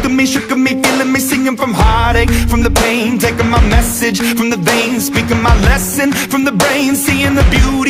shook me, feeling me, singing from heartache, from the pain, taking my message from the veins, speaking my lesson from the brain, seeing the beauty